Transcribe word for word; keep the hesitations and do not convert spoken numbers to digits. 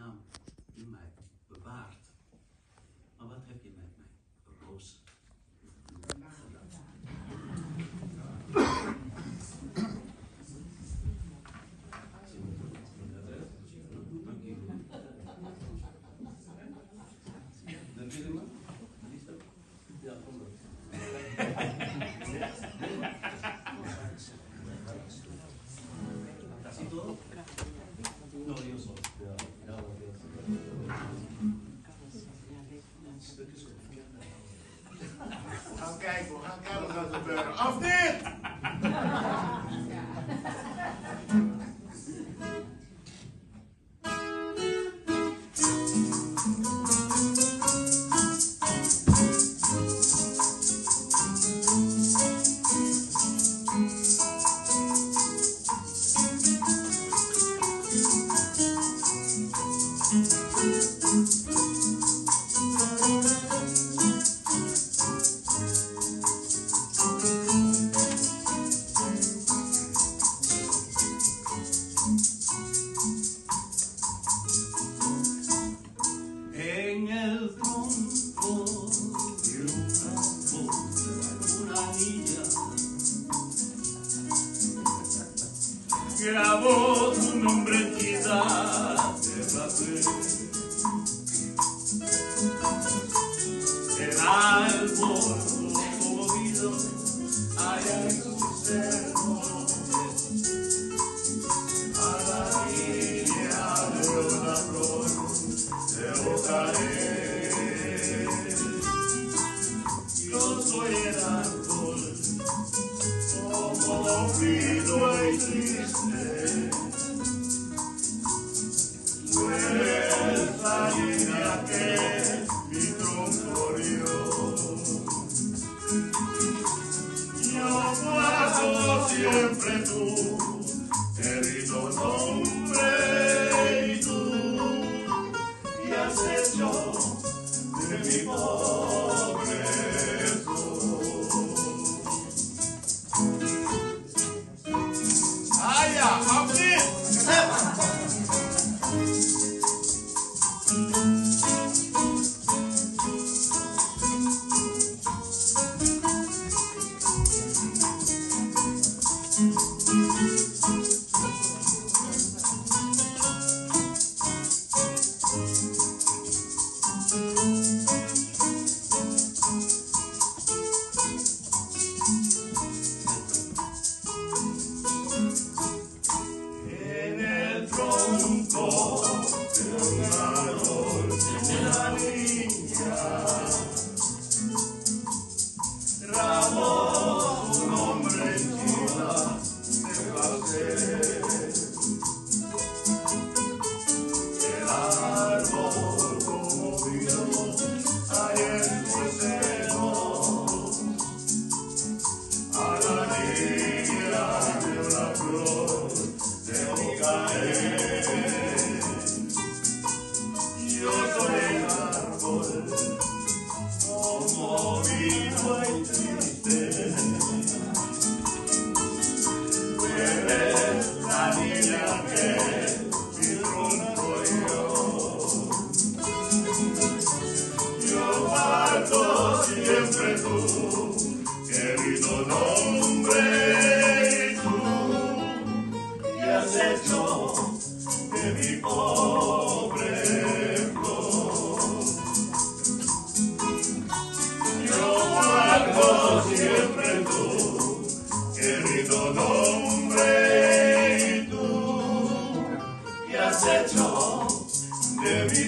naam in mij bewaard. Maar wat heb je met mij, Roos? ¿Casi todo? No, yo solo. Gaan kijken, we gaan kijken wat gaat gebeuren. Of niet? En el tronco de un árbol, una niña grabó su nombre en tinta de papel. El árbol movido allá en su cerro, a la niña de una flor te buscaré. Yo soy el árbol, como frío y triste. Tú eres la niña que mi tronco dio. Yo guardo siempre tu querido nombre y tú y has hecho de mi pobre flor. Ah ja, of niet? En el tronco de un árbol, una niña grabó su nombre en tinta de papel. El árbol conmovido hay en su seno a la niña de una flor de buscaré. Yo soy el árbol, conmovido y triste. Tú eres la niña que mi tronco dio. Yo guardo siempre tu querido nombre y tú y has hecho de mi pobre flor. Yo guardo siempre tu querido nombre y tú y has hecho de mi